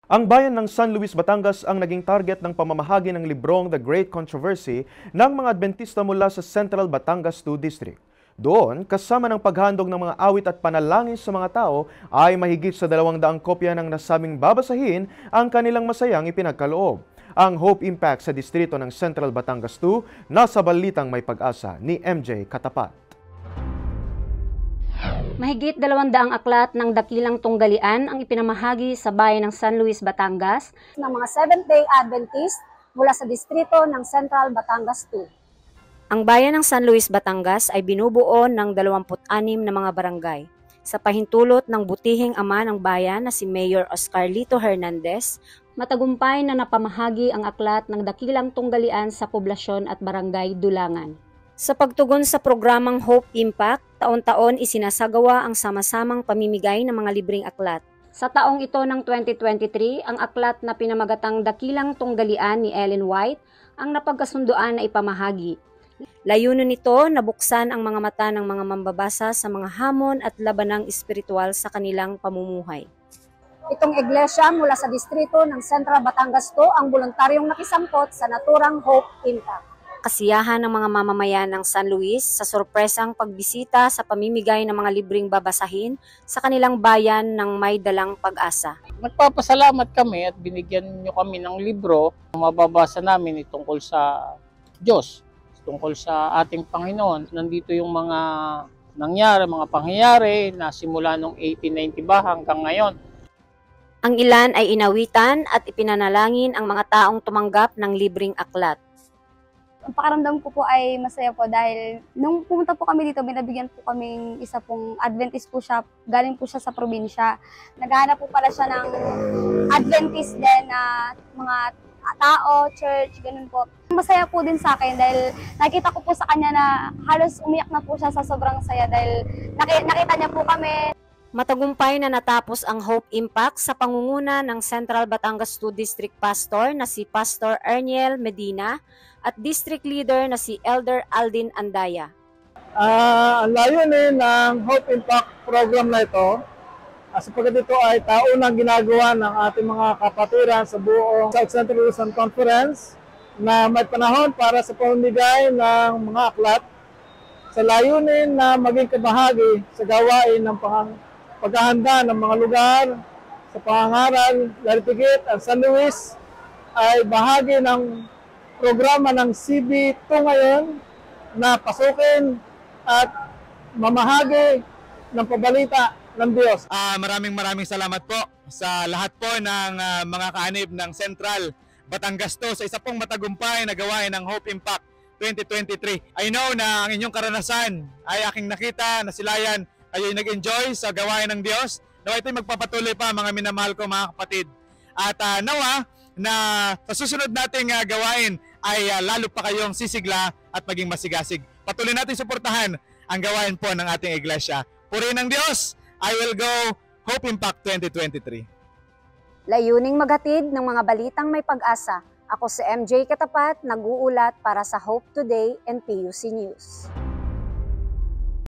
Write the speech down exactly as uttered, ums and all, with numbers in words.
Ang bayan ng San Luis, Batangas ang naging target ng pamamahagi ng librong The Great Controversy ng mga Adventista mula sa Central Batangas two District. Doon, kasama ng paghandog ng mga awit at panalangin sa mga tao, ay mahigit sa dalawang daang kopya ng nasabing babasahin ang kanilang masayang ipinagkaloob. Ang Hope Impact sa distrito ng Central Batangas two, nasa balitang may pag-asa ni M J Katapat. Mahigit dalawang daang aklat ng dakilang tunggalian ang ipinamahagi sa bayan ng San Luis, Batangas ng mga Seventh-day Adventist mula sa distrito ng Central Batangas two. Ang bayan ng San Luis, Batangas ay binubuo ng dalawampu't anim na mga barangay. Sa pahintulot ng butihing ama ng bayan na si Mayor Oscar Lito Hernandez, matagumpay na napamahagi ang aklat ng dakilang tunggalian sa poblasyon at barangay Dulangan. Sa pagtugon sa programang Hope Impact, taon-taon isinasagawa ang sama-samang pamimigay ng mga libreng aklat. Sa taong ito ng twenty twenty-three, ang aklat na pinamagatang Dakilang Tunggalian ni Ellen White ang napagkasunduan na ipamahagi. Layunin nito na buksan ang mga mata ng mga mambabasa sa mga hamon at labanang espiritual sa kanilang pamumuhay. Itong iglesia mula sa distrito ng Central Batangas two ang voluntaryong nakisangkot sa naturang Hope Impact. Kasiyahan ng mga mamamayan ng San Luis sa sorpresang pagbisita sa pamimigay ng mga libreng babasahin sa kanilang bayan ng may dalang pag-asa. Nagpapasalamat kami at binigyan nyo kami ng libro. Mababasa namin itungkol sa Diyos, tungkol sa ating Panginoon. Nandito yung mga nangyari, mga pangyayari na simula noong eighteen ninety ba hanggang ngayon. Ang ilan ay inawitan at ipinanalangin ang mga taong tumanggap ng libreng aklat. Ang pakaramdam ko po ay masaya po dahil nung pumunta po kami dito, binabigyan po kaming isa pong Adventist po siya, galing po siya sa probinsya. Naghahanap po pala siya ng Adventist din na mga tao, church, ganun po. Masaya po din sa akin dahil nakita ko po sa kanya na halos umiyak na po siya sa sobrang saya dahil nakita niya po kami. Matagumpay na natapos ang Hope Impact sa pangunguna ng Central Batangas two District Pastor na si Pastor Erniel Medina at District Leader na si Elder Aldin Andaya. Uh, ang layunin ng Hope Impact program na ito, uh, sapagkat ito ay taunang ginagawa ng ating mga kapatiran sa buong South Central Luzon Conference na may panahon para sa pamimigay ng mga aklat sa layunin na maging kabahagi sa gawain ng pang paghahanda ng mga lugar sa pangangaral. Lalitigit ang San Luis ay bahagi ng programa ng C B two ngayon na pasukin at mamahagi ng pabalita ng Diyos. Uh, maraming maraming salamat po sa lahat po ng uh, mga kaanib ng Central Batangas two sa isa pong matagumpay na gawain ng Hope Impact twenty twenty-three. I know na ang inyong karanasan ay aking nakita na silayan kayo'y nag-enjoy sa gawain ng Diyos. Nawa ito'y magpapatuloy pa mga minamahal ko mga kapatid. At uh, nawa na sa susunod nating uh, gawain ay uh, lalo pa kayong sisigla at maging masigasig. Patuloy natin suportahan ang gawain po ng ating iglesia. Purihin ng Diyos, I will go Hope Impact twenty twenty-three. Layuning maghatid ng mga balitang may pag-asa. Ako si M J Katapat, nag-uulat para sa Hope Today and P U C News.